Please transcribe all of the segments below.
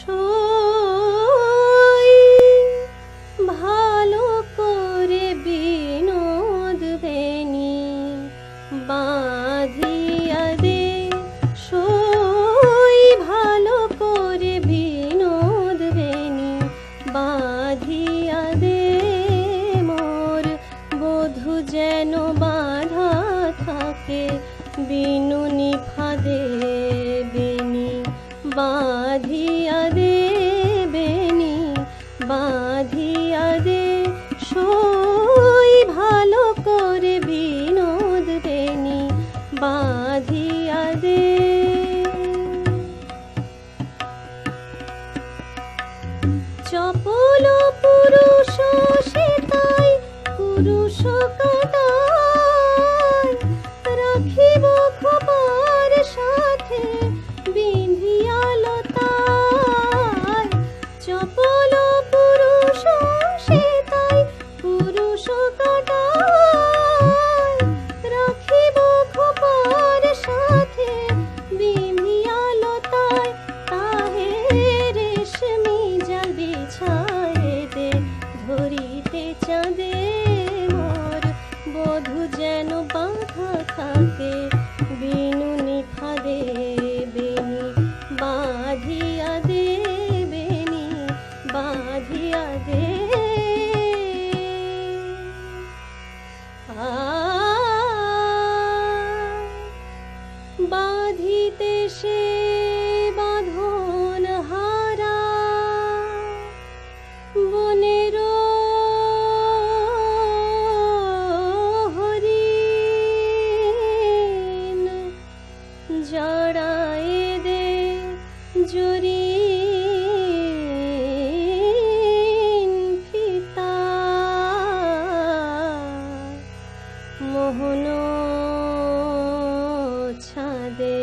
সই ভালো করে বিনোদ বেনি বাঁধিয়া দে, সই ভালো করে বিনোদ বেনি বাঁধিয়া দে, মোর বধূ যেন বাঁধা থাকে বিনুনি ফাঁদে বেনি বাঁধিয়া দে, বেনি বাঁধিয়া দে, সই ভালো করে বিনোদ বেনি বাঁধিয়া দে। চপল পুরুষ সে তাই পুরুষ কাটায়, রাখিব খোপার সাথে বিঁধিয়া লতায়। চপল পুরুষ সে তাই পুরুষ কাটায়, রাখিব খোপার সাথে বিঁধিয়া লতায়। তাহে রেশমি জাল বিছায়ে দে, ধরিতে চাঁদে মোর বধূ যেন বাঁধা থাকে বিনুনি ফাঁদে বেনি বাঁধিয়া দে, বেনি বাঁধিয়া দে। বাঁধিতে সে বাঁধন হারা বনের হরিণ, জড়ায়ে দে জরিন ফিতা, মোহন ছাদে।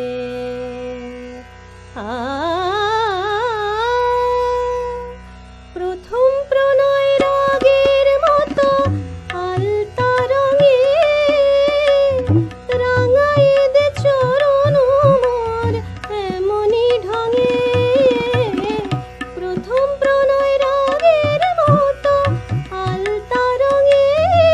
প্রথম প্রণয় রাগের মতো আলতা রঙে, রাঙায়ে দে চরণ মোর এমনি ঢঙে। প্রথম প্রণয় রাগের মতো আলতা রঙে,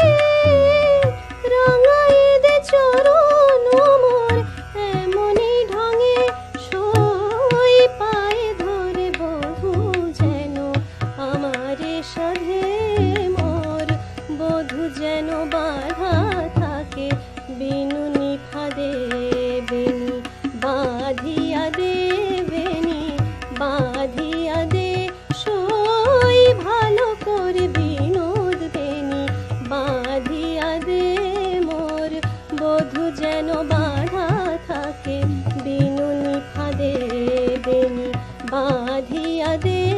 রাঙায়ে দে চরণ মোর এমনি ঢঙে। সই পায়ে ধরে বধূ যেন আমারে সাধে, মোর বধূ যেন বাঁধা থাকে বিনুনি ফাঁদে বেনি বাঁধিয়া দে, বেনি বাঁধিয়া দে, সই ভালো করে বিনোদ বেনি বাঁধিয়া দে, মোর বধূ যেন বাঁধা থাকে বিনুনি ফাঁদে বেনি বাঁধিয়া দে।